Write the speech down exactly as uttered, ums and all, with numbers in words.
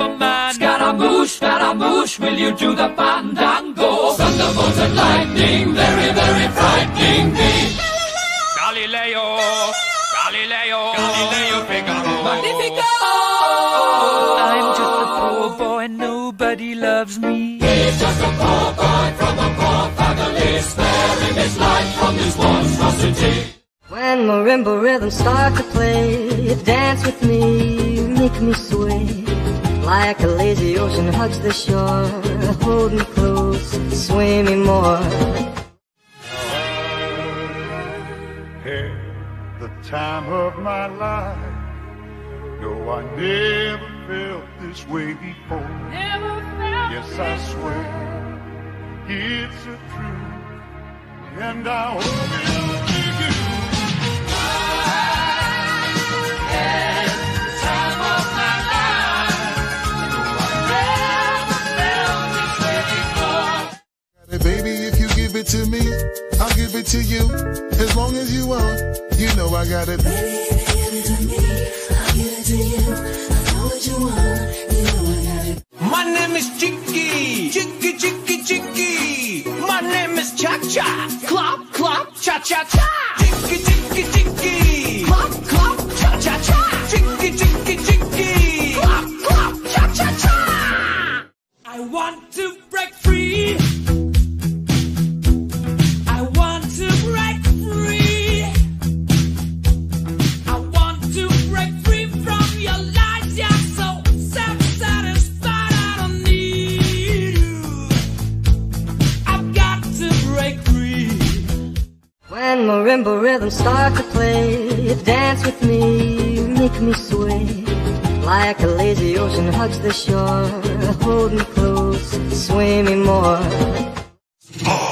Superman. Scaramouche, Scaramouche, will you do the fandango? Thunderbolts and lightning, very, very frightening me. Galileo, Galileo, Galileo Figaro. Magnifico! I'm just a poor boy, nobody loves me. He's just a poor boy from a poor family, sparing his life from this monstrosity. When marimba rhythms start to play, dance with me, make me sway. Like a lazy ocean hugs the shore, hold me close, sway me more. Had the time of my life. No, I never felt this way before. Never felt Yes, I swear it's a truth, and I hope it'll be you. Baby, if you give it to me, I'll give it to you. As long as you want, you know I got it. Baby, if you give it to me, I'll give it to you. I know what you want, you know I got it. My name is Chicky, Chicky, Chicky, Chicky. My name is Cha-Cha, Clop, Clop, Cha-Cha-Cha. Chicky, Chicky, Chicky. Clop, Clop, Cha-Cha-Cha. Chicky, Chicky, Chicky. Clop, Clop, Cha-Cha-Cha. I want to break free. I want to break free. I want to break free from your lies. You're so self-satisfied. I don't need you. I've got to break free. When marimba rhythms start to play, dance with me, make me sway. Like a lazy ocean hugs the shore, hold me close, sway me more.